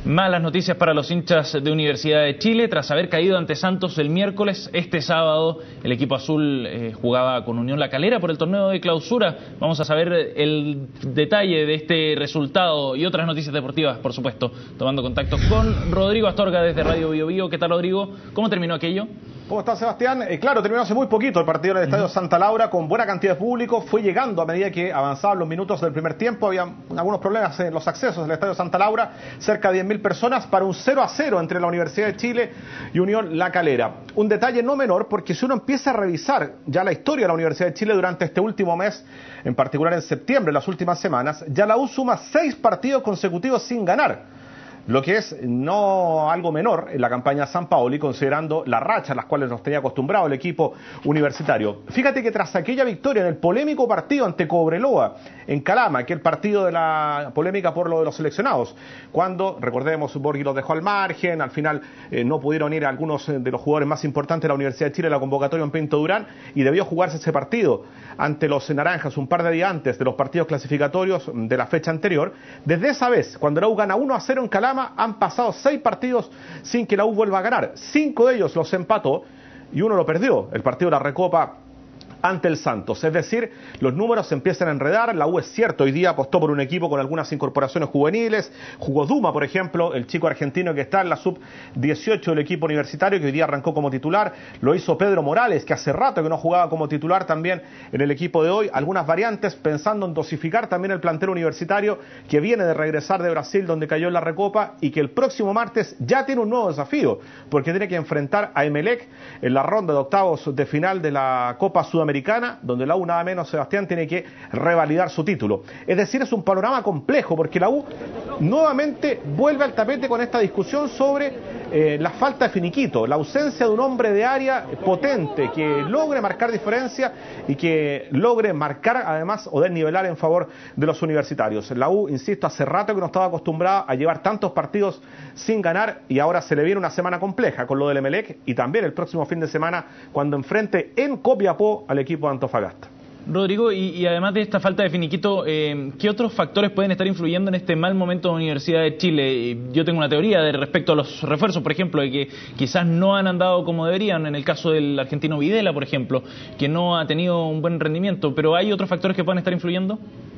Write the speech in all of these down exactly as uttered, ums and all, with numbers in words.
Malas noticias para los hinchas de Universidad de Chile. Tras haber caído ante Santos el miércoles, este sábado el equipo azul eh, jugaba con Unión La Calera por el torneo de clausura. Vamos a saber el detalle de este resultado y otras noticias deportivas, por supuesto, tomando contacto con Rodrigo Astorga desde Radio Bio Bio. ¿Qué tal, Rodrigo? ¿Cómo terminó aquello? ¿Cómo está, Sebastián? Eh, claro, terminó hace muy poquito el partido en el Estadio Santa Laura con buena cantidad de público. Fue llegando a medida que avanzaban los minutos del primer tiempo. Había algunos problemas en los accesos del Estadio Santa Laura. Cerca de diez mil personas para un cero a cero entre la Universidad de Chile y Unión La Calera. Un detalle no menor, porque si uno empieza a revisar ya la historia de la Universidad de Chile durante este último mes, en particular en septiembre, las últimas semanas, ya la U suma seis partidos consecutivos sin ganar. Lo que es no algo menor en la campaña Sampaoli, considerando la racha a las cuales nos tenía acostumbrado el equipo universitario. Fíjate que tras aquella victoria en el polémico partido ante Cobreloa en Calama, que el partido de la polémica por lo de los seleccionados, cuando, recordemos, Borghi los dejó al margen, al final eh, no pudieron ir a algunos de los jugadores más importantes de la Universidad de Chile a la convocatoria en Pinto Durán, y debió jugarse ese partido ante los naranjas un par de días antes de los partidos clasificatorios de la fecha anterior. Desde esa vez, cuando la U gana uno a cero en Calama, han pasado seis partidos sin que la U vuelva a ganar. Cinco de ellos los empató y uno lo perdió, el partido de la Recopa ante el Santos. Es decir, los números se empiezan a enredar. La U, es cierto, hoy día apostó por un equipo con algunas incorporaciones juveniles. Jugó Duma, por ejemplo, el chico argentino que está en la sub dieciocho del equipo universitario, que hoy día arrancó como titular. Lo hizo Pedro Morales, que hace rato que no jugaba como titular también en el equipo de hoy. Algunas variantes pensando en dosificar también el plantel universitario, que viene de regresar de Brasil, donde cayó en la Recopa, y que el próximo martes ya tiene un nuevo desafío, porque tiene que enfrentar a Emelec en la ronda de octavos de final de la Copa Sudamericana, donde la U, nada menos, Sebastián, tiene que revalidar su título. Es decir, es un panorama complejo, porque la U nuevamente vuelve al tapete con esta discusión sobre eh, la falta de finiquito, la ausencia de un hombre de área potente que logre marcar diferencia y que logre marcar además o desnivelar en favor de los universitarios. La U, insisto, hace rato que no estaba acostumbrada a llevar tantos partidos sin ganar, y ahora se le viene una semana compleja con lo del Emelec, y también el próximo fin de semana cuando enfrente en Copiapó al equipo de Antofagasta. Rodrigo, y, y además de esta falta de finiquito, eh, ¿qué otros factores pueden estar influyendo en este mal momento de la Universidad de Chile? Yo tengo una teoría de respecto a los refuerzos, por ejemplo, de que quizás no han andado como deberían, en el caso del argentino Videla, por ejemplo, que no ha tenido un buen rendimiento, pero ¿hay otros factores que pueden estar influyendo?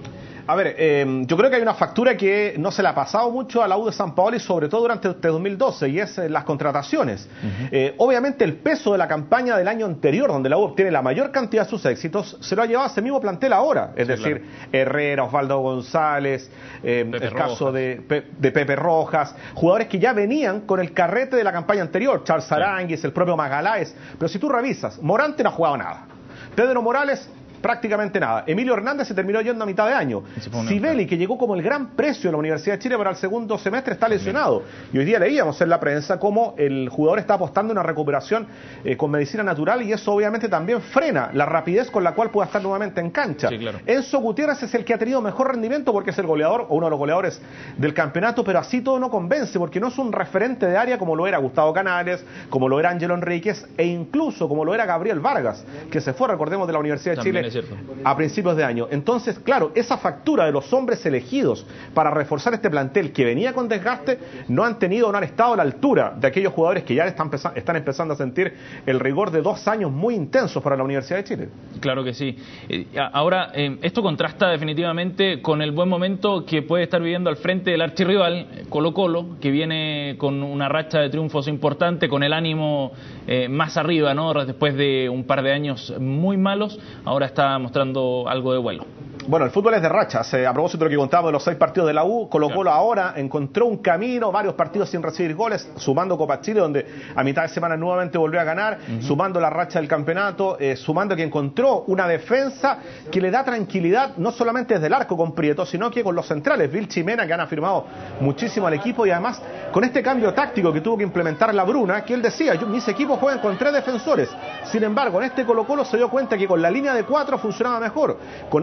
A ver, eh, yo creo que hay una factura que no se le ha pasado mucho a la U de Sampaoli, sobre todo durante este dos mil doce, y es eh, las contrataciones. Uh-huh. eh, obviamente el peso de la campaña del año anterior, donde la U obtiene la mayor cantidad de sus éxitos, se lo ha llevado a ese mismo plantel ahora. Es sí, decir, claro. Herrera, Osvaldo González, eh, el Rojas. caso de, de Pepe Rojas, jugadores que ya venían con el carrete de la campaña anterior, Charles Aranguis, sí. el propio Magaláes. Pero si tú revisas, Morante no ha jugado nada. Pedro Morales, prácticamente nada. Emilio Hernández se terminó yendo a mitad de año. Sivelli, que llegó como el gran precio de la Universidad de Chile para el segundo semestre, está lesionado. Y hoy día leíamos en la prensa cómo el jugador está apostando en una recuperación eh, con medicina natural, y eso obviamente también frena la rapidez con la cual pueda estar nuevamente en cancha. Sí, claro. Enzo Gutiérrez es el que ha tenido mejor rendimiento porque es el goleador, o uno de los goleadores del campeonato, pero así todo no convence, porque no es un referente de área como lo era Gustavo Canales, como lo era Ángelo Enríquez, e incluso como lo era Gabriel Vargas, que se fue, recordemos, de la Universidad de también Chile a principios de año. Entonces, claro, esa factura de los hombres elegidos para reforzar este plantel que venía con desgaste, no han tenido o no han estado a la altura de aquellos jugadores que ya están, están empezando a sentir el rigor de dos años muy intensos para la Universidad de Chile. Claro que sí. Eh, ahora, eh, esto contrasta definitivamente con el buen momento que puede estar viviendo al frente del archirrival, Colo Colo, que viene con una racha de triunfos importante, con el ánimo eh, más arriba, ¿no? Después de un par de años muy malos, ahora está mostrando algo de vuelo. Bueno, el fútbol es de rachas. Eh, a propósito de lo que contábamos de los seis partidos de la U, Colo Colo claro. ahora encontró un camino, varios partidos sin recibir goles, sumando Copa Chile, donde a mitad de semana nuevamente volvió a ganar, uh-huh. sumando la racha del campeonato, eh, sumando que encontró una defensa que le da tranquilidad, no solamente desde el arco con Prieto, sino que con los centrales, Vilchi y Mena, que han afirmado muchísimo al equipo, y además con este cambio táctico que tuvo que implementar la Bruna, que él decía, yo, mis equipos juegan con tres defensores. Sin embargo, en este Colo Colo se dio cuenta que con la línea de cuatro funcionaba mejor, con Álvaro Ormeño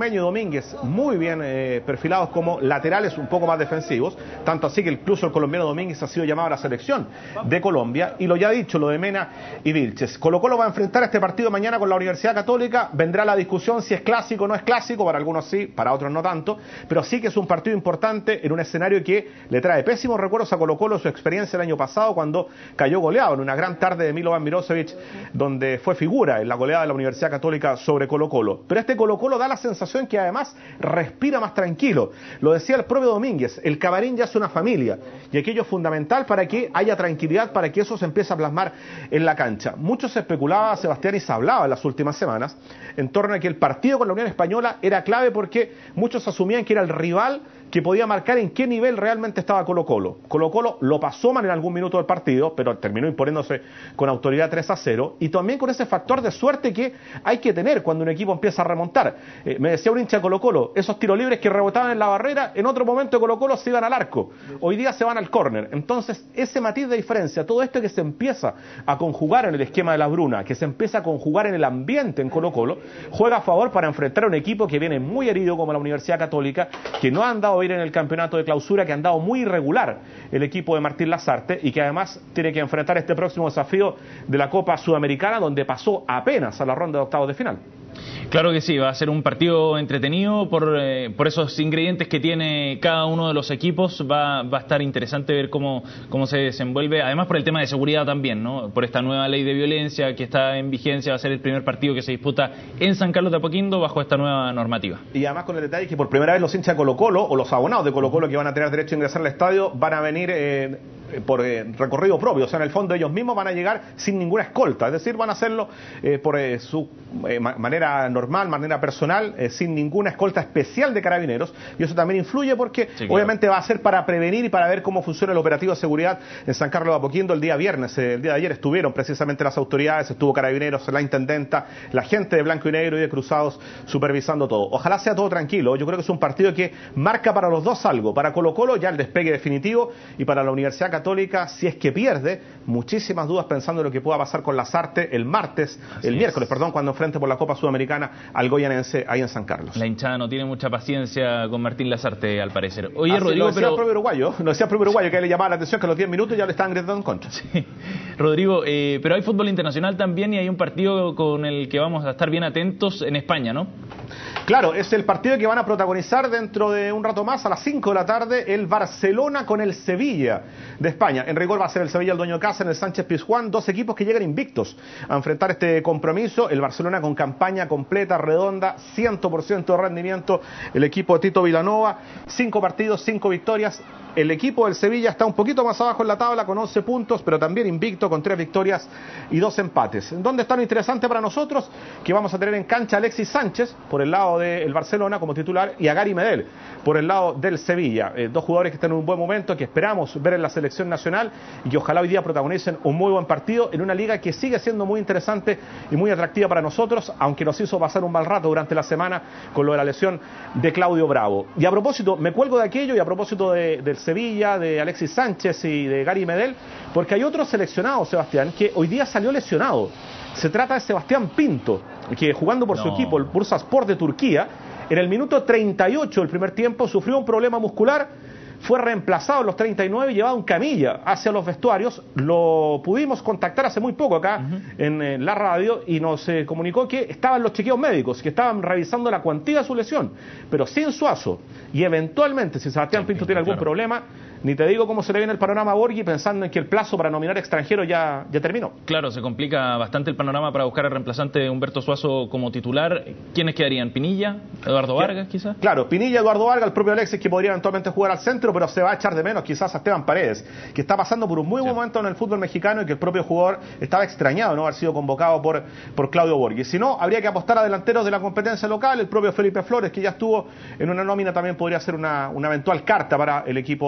Ormeño y Domínguez muy bien eh, perfilados como laterales un poco más defensivos, tanto así que incluso el colombiano Domínguez ha sido llamado a la selección de Colombia, y lo ya dicho, lo de Mena y Vilches. Colo Colo va a enfrentar este partido mañana con la Universidad Católica. Vendrá la discusión si es clásico o no es clásico, para algunos sí, para otros no tanto, pero sí que es un partido importante en un escenario que le trae pésimos recuerdos a Colo Colo, su experiencia el año pasado cuando cayó goleado en una gran tarde de Milovan Mirosevic, donde fue figura en la goleada de la Universidad Católica sobre Colo Colo. Pero este Colo Colo da la sensación que además respira más tranquilo. Lo decía el propio Domínguez, el camarín ya es una familia, y aquello es fundamental para que haya tranquilidad, para que eso se empiece a plasmar en la cancha. Mucho se especulaba, Sebastián, y se hablaba en las últimas semanas en torno a que el partido con la Unión Española era clave porque muchos asumían que era el rival que podía marcar en qué nivel realmente estaba Colo Colo. Colo Colo lo pasó mal en algún minuto del partido, pero terminó imponiéndose con autoridad tres a cero, y también con ese factor de suerte que hay que tener cuando un equipo empieza a remontar. Eh, me decía un hincha de Colo Colo, esos tiros libres que rebotaban en la barrera, en otro momento de Colo Colo se iban al arco, hoy día se van al córner. Entonces, ese matiz de diferencia, todo esto que se empieza a conjugar en el esquema de la Bruna, que se empieza a conjugar en el ambiente en Colo Colo, juega a favor para enfrentar a un equipo que viene muy herido como la Universidad Católica, que no ha andado ir en el campeonato de clausura, que ha andado muy irregular el equipo de Martín Lazarte, y que además tiene que enfrentar este próximo desafío de la Copa Sudamericana, donde pasó apenas a la ronda de octavos de final. Claro que sí, va a ser un partido entretenido por, eh, por esos ingredientes que tiene cada uno de los equipos. Va, va a estar interesante ver cómo, cómo se desenvuelve, además por el tema de seguridad también, ¿no? Por esta nueva ley de violencia que está en vigencia, va a ser el primer partido que se disputa en San Carlos de Apoquindo bajo esta nueva normativa. Y además con el detalle que por primera vez los hinchas de Colo Colo, o los abonados de Colo Colo que van a tener derecho a ingresar al estadio, van a venir eh, por eh, recorrido propio, o sea, en el fondo ellos mismos van a llegar sin ninguna escolta, es decir, van a hacerlo eh, por eh, su eh, manera normal, manera personal, eh, sin ninguna escolta especial de carabineros, y eso también influye porque sí, claro, obviamente va a ser para prevenir y para ver cómo funciona el operativo de seguridad en San Carlos de Apoquindo. El día viernes, eh, el día de ayer estuvieron precisamente las autoridades, estuvo Carabineros, la Intendenta, la gente de Blanco y Negro y de Cruzados supervisando todo. Ojalá sea todo tranquilo. Yo creo que es un partido que marca para los dos algo, para Colo Colo ya el despegue definitivo, y para la Universidad Católica, si es que pierde, muchísimas dudas pensando en lo que pueda pasar con Lazarte el martes, Así el es. miércoles, perdón, cuando enfrente por la Copa Sudamericana al Goyanense ahí en San Carlos. La hinchada no tiene mucha paciencia con Martín Lazarte, al parecer. Oye, Así, Rodrigo, lo decía pero... el propio uruguayo, lo decía el propio uruguayo, que le llamaba la atención que a los diez minutos ya le estaban gritando en contra. Sí. Rodrigo, eh, pero hay fútbol internacional también, y hay un partido con el que vamos a estar bien atentos en España, ¿no? Claro, es el partido que van a protagonizar dentro de un rato más, a las cinco de la tarde, el Barcelona con el Sevilla de España. En rigor va a ser el Sevilla el dueño de casa en el Sánchez Pizjuán, dos equipos que llegan invictos a enfrentar este compromiso. El Barcelona con campaña completa, redonda, cien por ciento de rendimiento, el equipo de Tito Vilanova, cinco partidos, cinco victorias. El equipo del Sevilla está un poquito más abajo en la tabla con once puntos, pero también invicto con tres victorias y dos empates. ¿Dónde está lo interesante para nosotros? Que vamos a tener en cancha a Alexis Sánchez por el lado del Barcelona como titular y a Gary Medel por el lado del Sevilla. Eh, dos jugadores que están en un buen momento, que esperamos ver en la selección nacional y que ojalá hoy día protagonicen un muy buen partido en una liga que sigue siendo muy interesante y muy atractiva para nosotros, aunque nos hizo pasar un mal rato durante la semana con lo de la lesión de Claudio Bravo. Y a propósito, me cuelgo de aquello y a propósito de, del Sevilla, de Alexis Sánchez y de Gary Medel, porque hay otro seleccionado, Sebastián, que hoy día salió lesionado. Se trata de Sebastián Pinto, que jugando por no. su equipo, el Bursaspor de Turquía, en el minuto treinta y ocho del primer tiempo sufrió un problema muscular, fue reemplazado en los treinta y nueve y llevado en camilla hacia los vestuarios. Lo pudimos contactar hace muy poco acá uh-huh. en, en la radio y nos eh, comunicó que estaban los chequeos médicos, que estaban revisando la cuantía de su lesión, pero sin Suazo, y eventualmente si Sebastián sí, Pinto sí, tiene algún claro. problema, ni te digo cómo se le viene el panorama a Borghi, pensando en que el plazo para nominar extranjeros ya, ya terminó. Claro, se complica bastante el panorama para buscar al reemplazante de Humberto Suazo como titular. ¿Quiénes quedarían? ¿Pinilla? ¿Eduardo Vargas quizás? Claro, Pinilla, Eduardo Vargas, el propio Alexis, que podría eventualmente jugar al centro, pero se va a echar de menos quizás a Esteban Paredes, que está pasando por un muy buen sí. momento en el fútbol mexicano y que el propio jugador estaba extrañado de no haber sido convocado por, por Claudio Borghi. Si no, habría que apostar a delanteros de la competencia local. El propio Felipe Flores, que ya estuvo en una nómina, también podría ser una, una eventual carta para el equipo de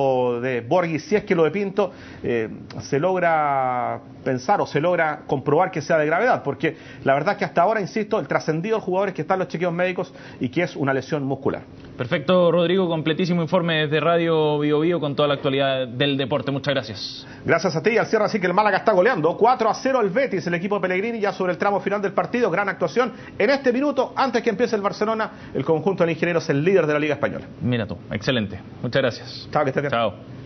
de Borghi, si es que lo de Pinto eh, se logra pensar o se logra comprobar que sea de gravedad, porque la verdad es que hasta ahora, insisto, el trascendido del jugador es que están los chequeos médicos y que es una lesión muscular. Perfecto, Rodrigo, completísimo informe desde Radio Bio Bio con toda la actualidad del deporte. Muchas gracias. Gracias a ti. Y al cierre, así que el Málaga está goleando cuatro a cero el Betis, el equipo de Pellegrini, ya sobre el tramo final del partido. Gran actuación en este minuto, antes que empiece el Barcelona. El conjunto del ingeniero es el líder de la Liga Española. Mira tú, excelente. Muchas gracias. Chao, que estés bien. Chao.